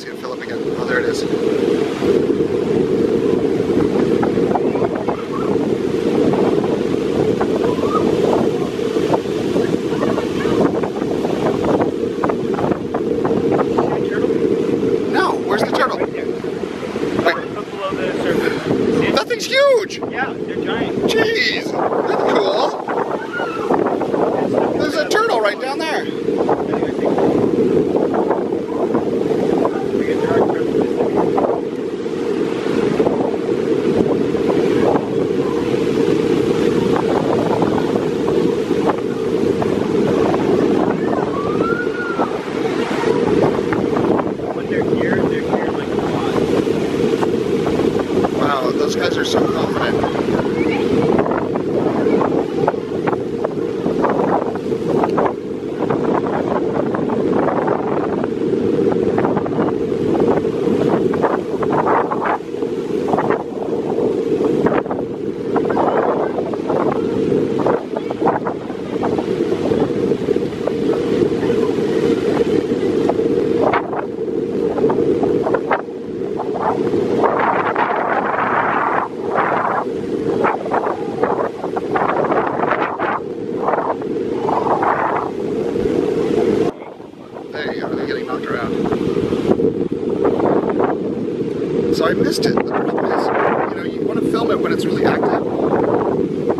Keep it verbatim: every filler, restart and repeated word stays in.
see it fill up again. Oh, there it is. No, where's the turtle? Wait. Look below the surface. That thing's huge! Yeah, they're giant. Jeez, that's cool. There's a turtle right down there. Wow, those guys are so confident. So I missed it. The problem is, you know, you want to film it when it's really active.